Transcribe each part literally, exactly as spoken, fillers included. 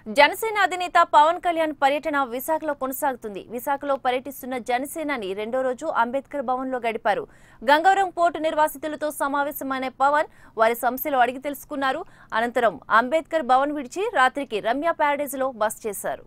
జనసేన అధినేత పవన్ కళ్యాణ్ పర్యటన విశాఖలో కొనసాగుతుంది. విశాఖలో పర్యటిస్తున్న జనసేనాని రెండో రోజు అంబేద్కర్ భవన్ లో గడిపారు. గంగవరం పోర్టు నిర్వాసితులతో సమావేశమైన పవన్ వారి సమస్యలు అడిగి తెలుసుకున్నారు. అనంతరం అంబేద్కర్ భవన్ విడిచి రాత్రికి రమ్య ప్యారడైజ్ లో బస చేశారు.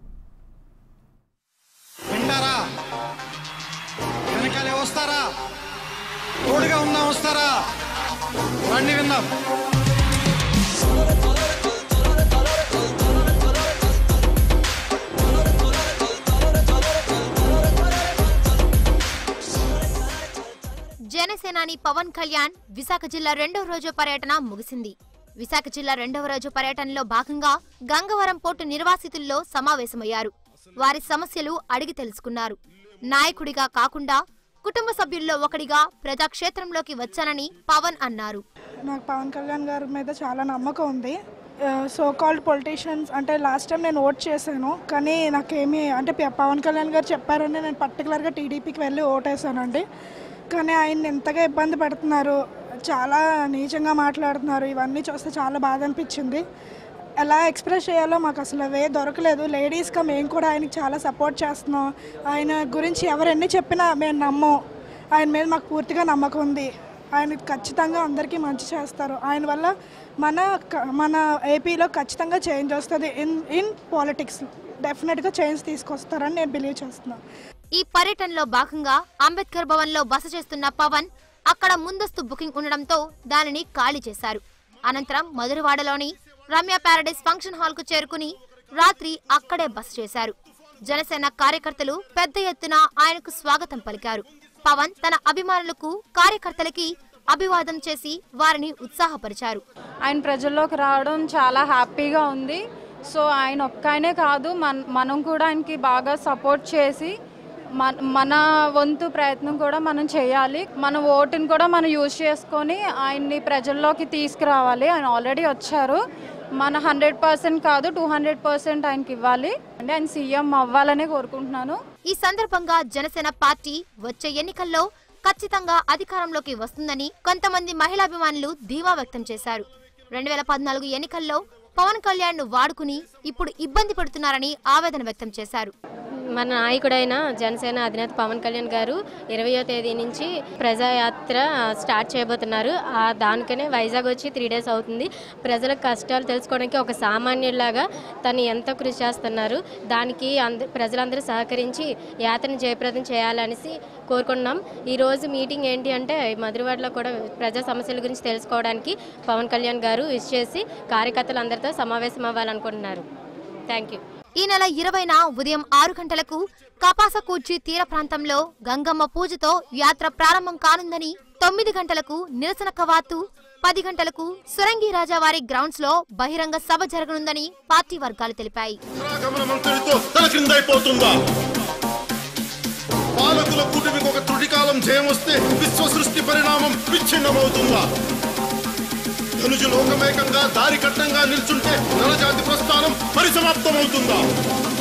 జనసేనాని పవన్ కళ్యాణ్ విశాఖ జిల్లా రెండవ రోజు పర్యటన ముగిసింది. విశాఖ జిల్లా రెండవ రోజు పర్యటనలో భాగంగా గంగవరం పోర్టు నిర్వాసితుల్లో సమావేశమయ్యారు. వారి సమస్యలు అడిగి తెలుసుకున్నారు. నాయకుడిగా కాకుండా కుటుంబ సభ్యుల్లో ఒకడిగా ప్రజాక్షేత్రంలోకి వచ్చానని పవన్ అన్నారు. నాకు పవన్ కళ్యాణ్ గారి మీద చాలా నమ్మకం ఉంది. సో కాల్డ్ పొలిటీషియన్స్ అంటే లాస్ట్ టైం నేను ఓట్ చేశాను, కానీ నాకేమీ అంటే పవన్ కళ్యాణ్ గారు చెప్పారని నేను పర్టికులర్గా టీడీపీకి వెళ్ళి ఓటేసానండి. కానీ ఆయన ఎంతగా ఇబ్బంది పడుతున్నారు, చాలా నీచంగా మాట్లాడుతున్నారు. ఇవన్నీ చూస్తే చాలా బాధ అనిపించింది. ఎలా ఎక్స్ప్రెస్ చేయాలో మాకు అసలు వే దొరకలేదు. లేడీస్గా మేము కూడా ఆయనకి చాలా సపోర్ట్ చేస్తున్నాం. ఆయన గురించి ఎవరు ఎన్ని చెప్పినా మేము నమ్మం. ఆయన మీద మాకు పూర్తిగా నమ్మకం ఉంది. ఆయన ఖచ్చితంగా అందరికీ మంచి చేస్తారు. ఆయన వల్ల మన మన ఏపీలో ఖచ్చితంగా చేంజ్ వస్తుంది. ఇన్ ఇన్ పాలిటిక్స్ డెఫినెట్గా చేంజ్ తీసుకొస్తారని నేను బిలీవ్ చేస్తున్నాను. ఈ పర్యటనలో భాగంగా అంబేద్కర్ భవన్ లో బస చేస్తున్న పవన్ అక్కడ ముందస్తు బుకింగ్ ఉండడంతో దానిని ఖాళీ చేశారు. అనంతరం మధురవాడలోని రమ్య ప్యారడైజ్ ఫంక్షన్ హాల్ కు చేరుకుని రాత్రి అక్కడే బస చేశారు. జనసేన కార్యకర్తలు పెద్ద ఎత్తున ఆయనకు స్వాగతం పలికారు. పవన్ తన అభిమానులకు కార్యకర్తలకి అభివాదం చేసి వారిని ఉత్సాహపరిచారు. ఆయన ప్రజల్లోకి రావడం చాలా హ్యాపీగా ఉంది. సో ఆయన ఒక్కనే కాదు, మన మనం కూడా ఆయనకి బాగా సపోర్ట్ చేసి మన మన వంతు ప్రయత్నం కూడా మనం చేయాలి. మన ఓటుని కూడా మనం యూజ్ చేసుకొని ఆయన్ని ప్రజల్లోకి తీసుకురావాలి. ఆయన ఆల్రెడీ వచ్చారు. మన హండ్రెడ్ పర్సెంట్ కాదు టూ హండ్రెడ్ పర్సెంట్ ఆయనకి ఇవ్వాలి. అంటే ఆయన సీఎం అవ్వాలనే కోరుకుంటున్నాను. ఈ సందర్భంగా జనసేన పార్టీ వచ్చే ఎన్నికల్లో ఖచ్చితంగా అధికారంలోకి వస్తుందని కొంతమంది మహిళాభిమానులు ధీమా వ్యక్తం చేశారు. రెండు వేల పద్నాలుగు ఎన్నికల్లో పవన్ కళ్యాణ్ ను వాడుకుని ఇప్పుడు ఇబ్బంది పడుతున్నారని ఆవేదన వ్యక్తం చేశారు. మన నాయకుడైన జనసేన అధినేత పవన్ కళ్యాణ్ గారు ఇరవయో తేదీ నుంచి ప్రజాయాత్ర స్టార్ట్ చేయబోతున్నారు. ఆ దానికనే వైజాగ్ వచ్చి త్రీ డేస్ అవుతుంది. ప్రజల కష్టాలు తెలుసుకోవడానికి ఒక సామాన్యులాగా తను ఎంతో కృషి చేస్తున్నారు. దానికి అంద ప్రజలందరూ సహకరించి యాత్రను జయప్రదం చేయాలనేసి కోరుకున్నాం. ఈరోజు మీటింగ్ ఏంటి అంటే మధురవాడలో కూడా ప్రజా సమస్యల గురించి తెలుసుకోవడానికి పవన్ కళ్యాణ్ గారు విష్ చేసి కార్యకర్తలు అందరితో సమావేశం అవ్వాలనుకుంటున్నారు. Thank you. ఈ నెల ఇరవైన ఉదయం ఆరు గంటలకు కపాసకూర్చి తీర ప్రాంతంలో గంగమ్మ పూజతో యాత్ర ప్రారంభం కానుందని, తొమ్మిది గంటలకు నిరసన కవాతు, పది గంటలకు సురంగి రాజావారి గ్రౌండ్స్ లో బహిరంగ సభ జరగనుందని పార్టీ వర్గాలు తెలిపాయి. పాలకుల కూటమికి ఒక త్రుటికాలం జయమొస్తే విశ్వ సృష్టి పరిణామం విచ్ఛిన్నమవుతుందా? ధనుజు లోకమేకంగా దారి కట్టంగా నిల్చుంటే నరజాతి ప్రస్థానం పరిసమాప్తమవుతుందా?